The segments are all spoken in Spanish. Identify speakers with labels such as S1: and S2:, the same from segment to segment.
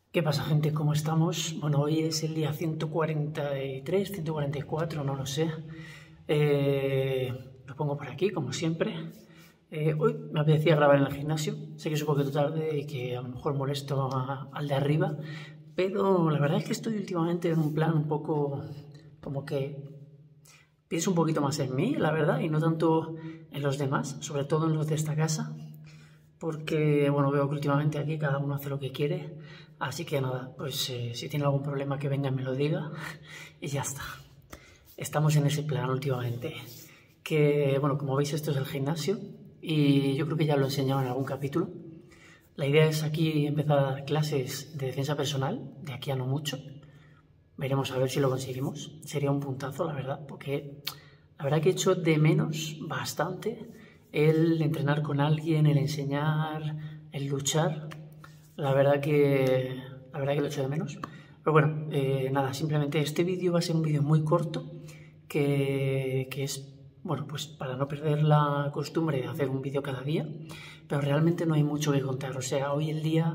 S1: ¿Qué pasa, gente? ¿Cómo estamos? Bueno, hoy es el día 143, 144, no lo sé. Lo pongo por aquí, como siempre. Hoy me apetecía grabar en el gimnasio. Sé que es un poquito tarde y que a lo mejor molesto al de arriba, pero la verdad es que estoy últimamente en un plan un poco como que pienso un poquito más en mí, la verdad, y no tanto en los demás, sobre todo en los de esta casa. Porque, bueno, veo que últimamente aquí cada uno hace lo que quiere, así que nada, pues si tiene algún problema que venga y me lo diga y ya está. Estamos en ese plan últimamente, que, bueno, como veis esto es el gimnasio y yo creo que ya lo he enseñado en algún capítulo. La idea es aquí empezar a dar clases de defensa personal, de aquí a no mucho. Veremos a ver si lo conseguimos. Sería un puntazo, la verdad, porque la verdad que he hecho de menos bastante el entrenar con alguien, el enseñar, el luchar. La verdad que lo echo de menos. Pero bueno, nada, simplemente este vídeo va a ser un vídeo muy corto que es, bueno, pues para no perder la costumbre de hacer un vídeo cada día, pero realmente no hay mucho que contar. O sea, hoy el día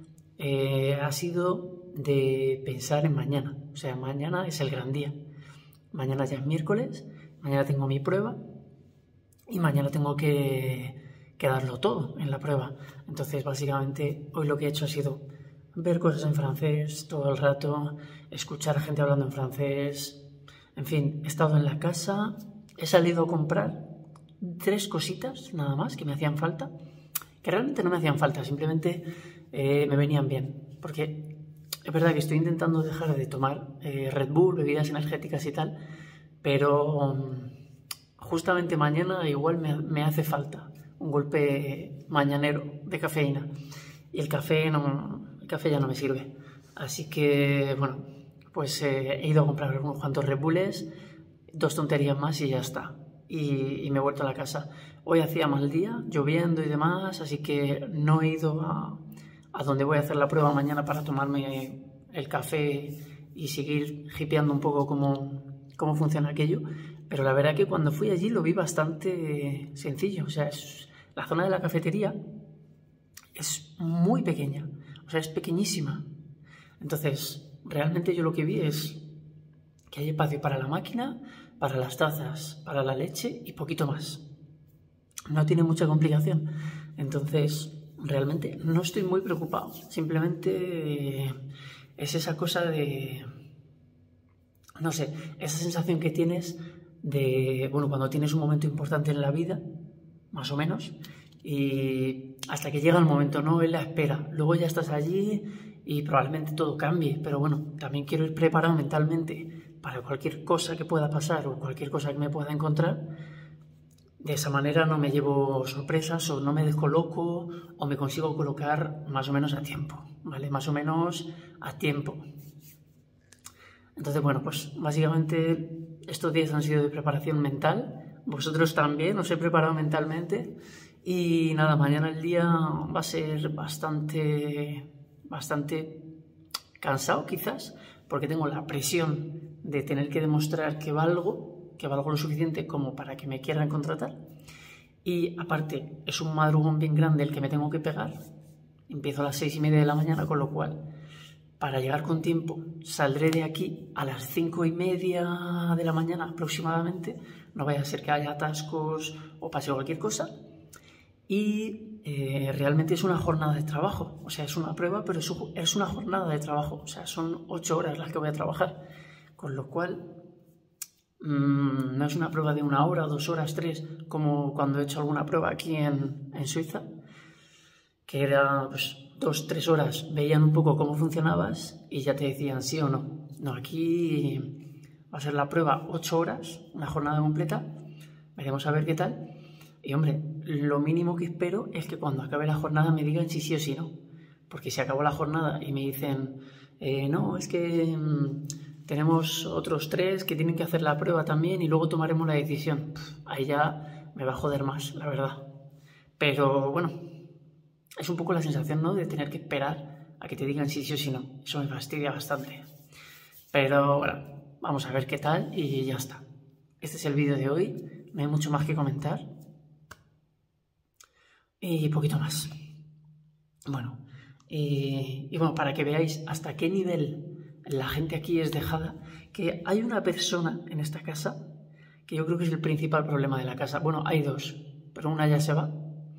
S1: ha sido de pensar en mañana. O sea, mañana es el gran día. Mañana ya es miércoles, mañana tengo mi prueba y mañana tengo que darlo todo en la prueba. Entonces, básicamente, hoy lo que he hecho ha sido ver cosas en francés todo el rato, escuchar a gente hablando en francés. En fin, he estado en la casa, he salido a comprar 3 cositas nada más que me hacían falta, que realmente no me hacían falta, simplemente me venían bien. Porque es verdad que estoy intentando dejar de tomar Red Bull, bebidas energéticas y tal, pero justamente mañana igual me hace falta un golpe mañanero de cafeína y el café ya no me sirve. Así que, bueno, pues he ido a comprar unos cuantos Red Bulls, 2 tonterías más y ya está. Y me he vuelto a la casa. Hoy hacía mal día, lloviendo y demás, así que no he ido a donde voy a hacer la prueba mañana para tomarme el café y seguir hipeando un poco cómo funciona aquello. Pero la verdad que cuando fui allí lo vi bastante sencillo. O sea, la zona de la cafetería es muy pequeña. O sea, es pequeñísima. Entonces, realmente yo lo que vi es que hay espacio para la máquina, para las tazas, para la leche y poquito más. No tiene mucha complicación. Entonces, realmente no estoy muy preocupado. Simplemente es esa cosa de, no sé, esa sensación que tienes de, bueno, cuando tienes un momento importante en la vida, más o menos, y hasta que llega el momento, ¿no? En la espera. Luego ya estás allí y probablemente todo cambie, pero bueno, también quiero ir preparado mentalmente para cualquier cosa que pueda pasar o cualquier cosa que me pueda encontrar. De esa manera no me llevo sorpresas o no me descoloco o me consigo colocar más o menos a tiempo, ¿vale? Más o menos a tiempo. Entonces, bueno, pues básicamente estos días han sido de preparación mental. Vosotros también os he preparado mentalmente. Y nada, mañana el día va a ser bastante cansado quizás, porque tengo la presión de tener que demostrar que valgo lo suficiente como para que me quieran contratar. Y aparte, es un madrugón bien grande el que me tengo que pegar. Empiezo a las 6:30 de la mañana, con lo cual, para llegar con tiempo, saldré de aquí a las 5:30 de la mañana aproximadamente. No vaya a ser que haya atascos o pase cualquier cosa. Y realmente es una jornada de trabajo. O sea, es una prueba, pero es una jornada de trabajo. O sea, son 8 horas las que voy a trabajar. Con lo cual, no es una prueba de 1 hora, 2 horas, 3, como cuando he hecho alguna prueba aquí en Suiza, que era pues 2, 3 horas, veían un poco cómo funcionabas y ya te decían sí o no. No, aquí va a ser la prueba 8 horas, una jornada completa, veremos a ver qué tal. Y hombre, lo mínimo que espero es que cuando acabe la jornada me digan si sí o si no. Porque si acabó la jornada y me dicen, no, es que tenemos otros 3 que tienen que hacer la prueba también y luego tomaremos la decisión. Ahí ya me va a joder más, la verdad. Pero bueno, es un poco la sensación, ¿no?, de tener que esperar a que te digan si sí o si no. Eso me fastidia bastante. Pero bueno, vamos a ver qué tal y ya está. Este es el vídeo de hoy. No hay mucho más que comentar. Y poquito más. Bueno, Y bueno, para que veáis hasta qué nivel la gente aquí es dejada, que hay una persona en esta casa que yo creo que es el principal problema de la casa. Bueno, hay dos, pero una ya se va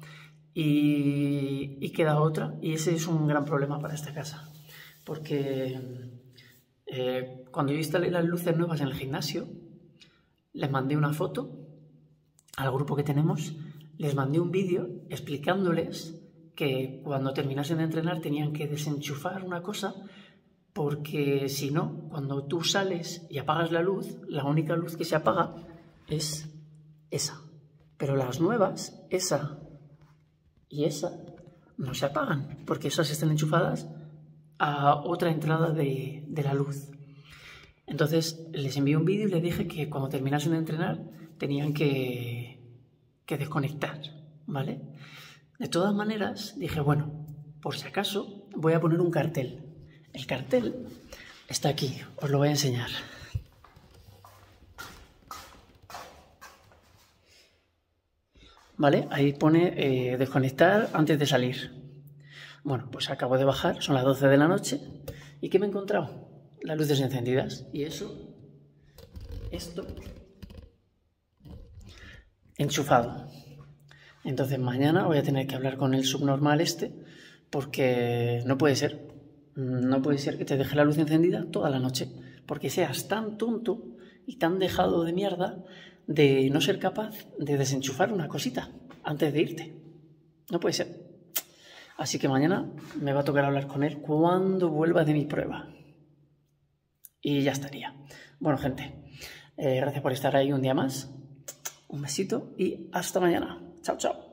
S1: y queda otra, y ese es un gran problema para esta casa, porque cuando yo instalé las luces nuevas en el gimnasio, les mandé una foto al grupo que tenemos, les mandé un vídeo explicándoles que cuando terminasen de entrenar tenían que desenchufar una cosa, porque si no, cuando tú sales y apagas la luz, la única luz que se apaga es esa. Pero las nuevas, esa y esa, no se apagan, porque esas están enchufadas a otra entrada de la luz. Entonces les envié un vídeo y les dije que cuando terminasen de entrenar tenían que desconectar, ¿vale? De todas maneras, dije, bueno, por si acaso voy a poner un cartel. El cartel está aquí, os lo voy a enseñar. ¿Vale? Ahí pone desconectar antes de salir. Bueno, pues acabo de bajar, son las 12 de la noche. ¿Y qué me he encontrado? Las luces encendidas. Y esto, enchufado. Entonces mañana voy a tener que hablar con el subnormal este, porque no puede ser. No puede ser que te deje la luz encendida toda la noche, porque seas tan tonto y tan dejado de mierda de no ser capaz de desenchufar una cosita antes de irte. No puede ser. Así que mañana me va a tocar hablar con él cuando vuelva de mi prueba. Y ya estaría. Bueno, gente, gracias por estar ahí un día más. Un besito y hasta mañana. Chao, chao.